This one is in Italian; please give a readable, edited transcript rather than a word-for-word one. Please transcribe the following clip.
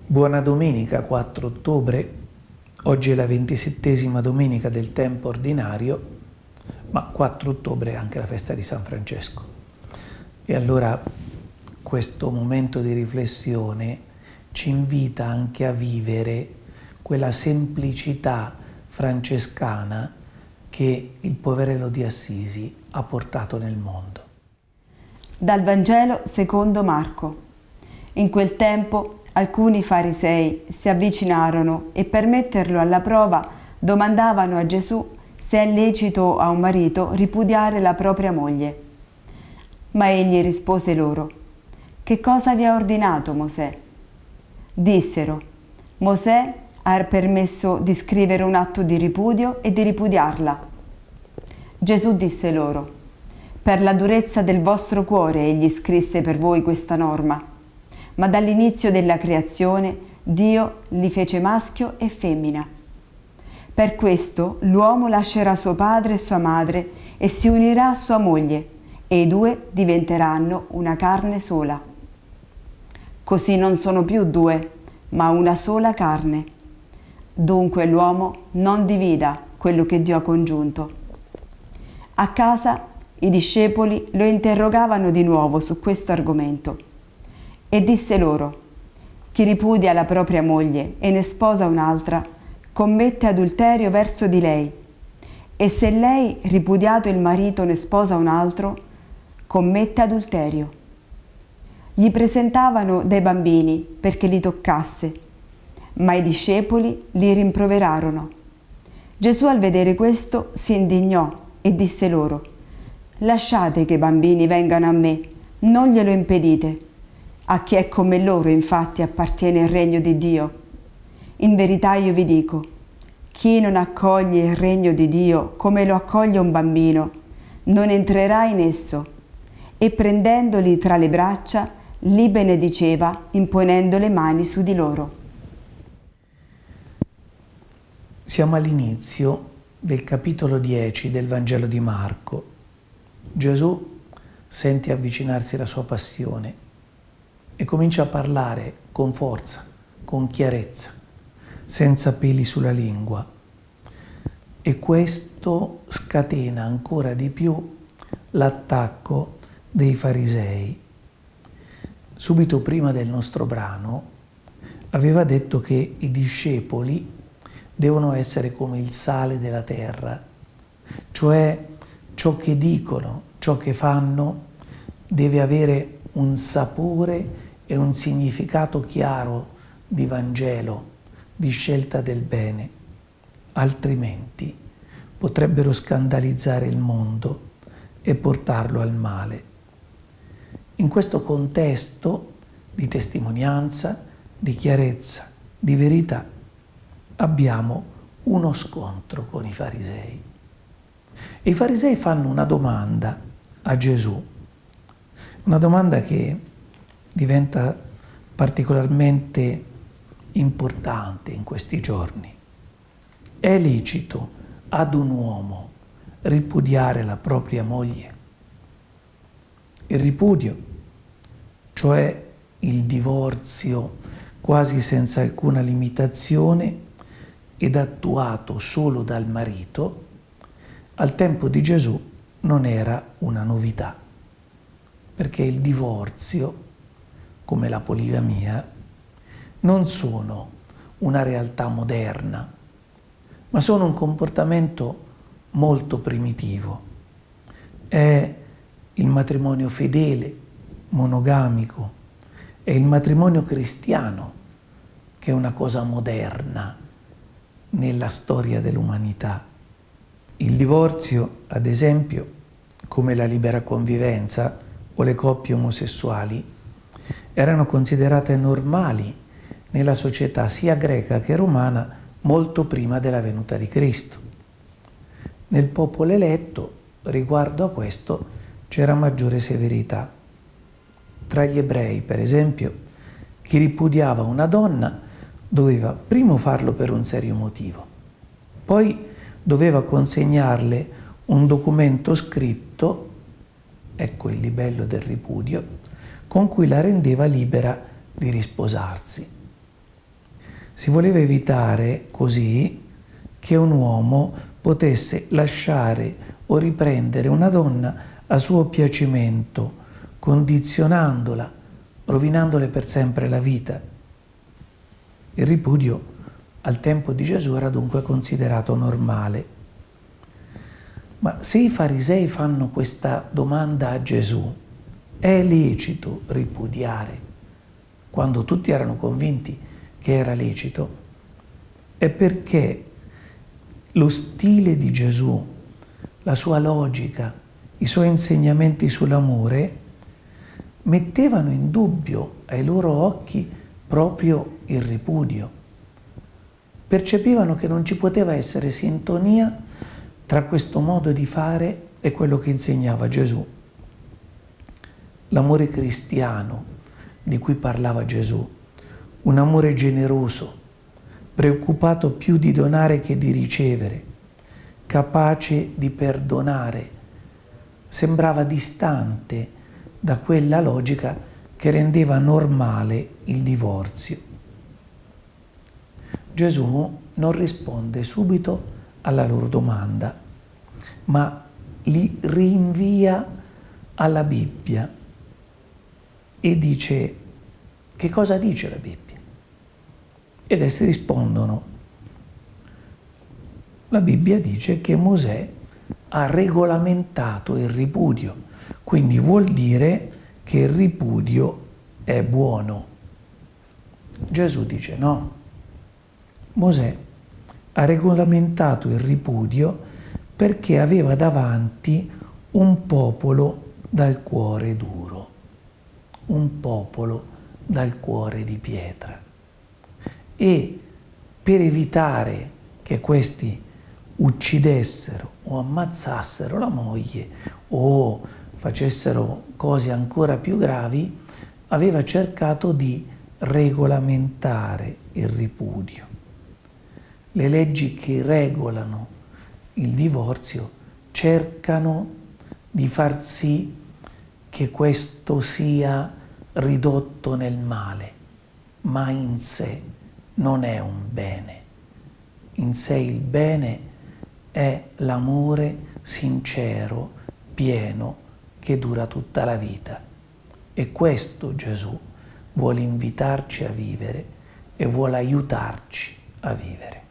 Buona domenica 4 ottobre, oggi è la 27ª domenica del tempo ordinario, ma 4 ottobre è anche la festa di San Francesco. E allora questo momento di riflessione ci invita anche a vivere quella semplicità francescana che il poverello di Assisi ha portato nel mondo. Dal Vangelo secondo Marco. In quel tempo alcuni farisei si avvicinarono e per metterlo alla prova domandavano a Gesù se è lecito a un marito ripudiare la propria moglie. Ma egli rispose loro: «Che cosa vi ha ordinato Mosè?» Dissero: «Mosè ha permesso di scrivere un atto di ripudio e di ripudiarla». Gesù disse loro: «Per la durezza del vostro cuore egli scrisse per voi questa norma. Ma dall'inizio della creazione Dio li fece maschio e femmina. Per questo l'uomo lascerà suo padre e sua madre e si unirà a sua moglie, e i due diventeranno una carne sola. Così non sono più due, ma una sola carne. Dunque l'uomo non divida quello che Dio ha congiunto». A casa i discepoli lo interrogavano di nuovo su questo argomento. E disse loro: «Chi ripudia la propria moglie e ne sposa un'altra, commette adulterio verso di lei. E se lei, ripudiato il marito, ne sposa un altro, commette adulterio». Gli presentavano dei bambini perché li toccasse, ma i discepoli li rimproverarono. Gesù, al vedere questo, si indignò e disse loro: «Lasciate che i bambini vengano a me, non glielo impedite. A chi è come loro, infatti, appartiene il regno di Dio. In verità io vi dico, chi non accoglie il regno di Dio come lo accoglie un bambino, non entrerà in esso». E prendendoli tra le braccia, li benediceva, imponendo le mani su di loro. Siamo all'inizio del capitolo 10 del Vangelo di Marco. Gesù sente avvicinarsi la sua passione e comincia a parlare con forza, con chiarezza, senza peli sulla lingua. E questo scatena ancora di più l'attacco dei farisei. Subito prima del nostro brano aveva detto che i discepoli devono essere come il sale della terra, cioè ciò che dicono, ciò che fanno deve avere un sapore e un significato chiaro di Vangelo, di scelta del bene, altrimenti potrebbero scandalizzare il mondo e portarlo al male. In questo contesto di testimonianza, di chiarezza, di verità, abbiamo uno scontro con i farisei. E i farisei fanno una domanda a Gesù, una domanda che diventa particolarmente importante in questi giorni. È lecito ad un uomo ripudiare la propria moglie? Il ripudio, cioè il divorzio quasi senza alcuna limitazione ed attuato solo dal marito, al tempo di Gesù non era una novità, perché il divorzio, come la poligamia, non sono una realtà moderna, ma sono un comportamento molto primitivo. È il matrimonio fedele, monogamico, è il matrimonio cristiano che è una cosa moderna nella storia dell'umanità. Il divorzio, ad esempio, come la libera convivenza o le coppie omosessuali, erano considerate normali nella società sia greca che romana molto prima della venuta di Cristo. Nel popolo eletto, riguardo a questo, c'era maggiore severità. Tra gli ebrei, per esempio, chi ripudiava una donna doveva primo farlo per un serio motivo, poi doveva consegnarle un documento scritto, ecco il libello del ripudio, con cui la rendeva libera di risposarsi. Si voleva evitare così che un uomo potesse lasciare o riprendere una donna a suo piacimento, condizionandola, rovinandole per sempre la vita. Il ripudio al tempo di Gesù era dunque considerato normale. Ma se i farisei fanno questa domanda a Gesù, è lecito ripudiare? Quando tutti erano convinti che era lecito, è perché lo stile di Gesù, la sua logica, i suoi insegnamenti sull'amore mettevano in dubbio ai loro occhi proprio il ripudio. Percepivano che non ci poteva essere sintonia tra questo modo di fare e quello che insegnava Gesù. L'amore cristiano di cui parlava Gesù, un amore generoso, preoccupato più di donare che di ricevere, capace di perdonare, sembrava distante da quella logica che rendeva normale il divorzio. Gesù non risponde subito alla loro domanda, ma li rinvia alla Bibbia e dice: che cosa dice la Bibbia? Ed essi rispondono: la Bibbia dice che Mosè ha regolamentato il ripudio, quindi vuol dire che il ripudio è buono. Gesù dice no, Mosè ha regolamentato il ripudio perché aveva davanti un popolo dal cuore duro, un popolo dal cuore di pietra. E per evitare che questi uccidessero o ammazzassero la moglie o facessero cose ancora più gravi, aveva cercato di regolamentare il ripudio. Le leggi che regolano il divorzio cercano di far sì che questo sia ridotto nel male, ma in sé non è un bene. In sé il bene è l'amore sincero, pieno, che dura tutta la vita. E questo Gesù vuole invitarci a vivere e vuole aiutarci a vivere.